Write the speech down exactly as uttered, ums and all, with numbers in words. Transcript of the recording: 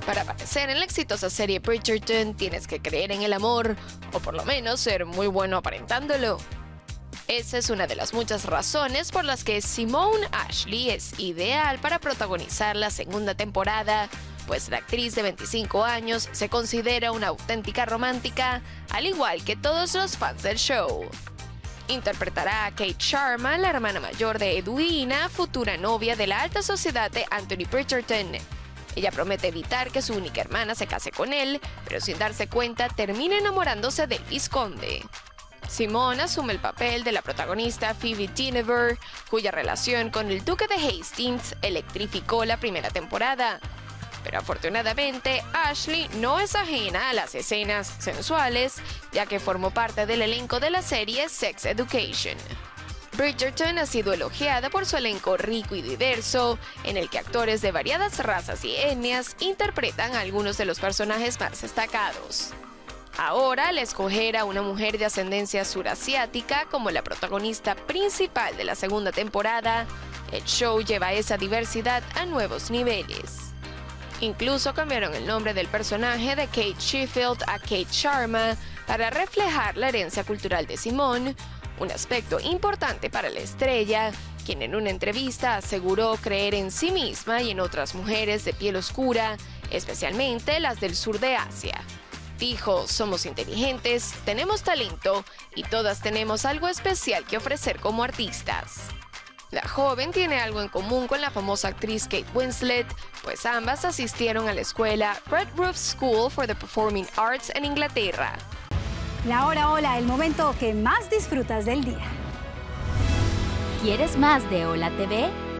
Para aparecer en la exitosa serie Bridgerton tienes que creer en el amor, o por lo menos ser muy bueno aparentándolo. Esa es una de las muchas razones por las que Simone Ashley es ideal para protagonizar la segunda temporada, pues la actriz de veinticinco años se considera una auténtica romántica, al igual que todos los fans del show. Interpretará a Kate Sharma, la hermana mayor de Edwina, futura novia de la alta sociedad de Anthony Bridgerton. Ella promete evitar que su única hermana se case con él, pero sin darse cuenta termina enamorándose del vizconde. Simone asume el papel de la protagonista Phoebe Dynevor, cuya relación con el duque de Hastings electrificó la primera temporada. Pero afortunadamente, Ashley no es ajena a las escenas sensuales, ya que formó parte del elenco de la serie Sex Education. Bridgerton ha sido elogiada por su elenco rico y diverso, en el que actores de variadas razas y etnias interpretan a algunos de los personajes más destacados. Ahora, al escoger a una mujer de ascendencia surasiática como la protagonista principal de la segunda temporada, el show lleva esa diversidad a nuevos niveles. Incluso cambiaron el nombre del personaje de Kate Sheffield a Kate Sharma para reflejar la herencia cultural de Simone, un aspecto importante para la estrella, quien en una entrevista aseguró creer en sí misma y en otras mujeres de piel oscura, especialmente las del sur de Asia. Dijo: "Somos inteligentes, tenemos talento y todas tenemos algo especial que ofrecer como artistas". La joven tiene algo en común con la famosa actriz Kate Winslet, pues ambas asistieron a la escuela Red Roof School for the Performing Arts en Inglaterra. La hora hola, el momento que más disfrutas del día. ¿Quieres más de Hola T V?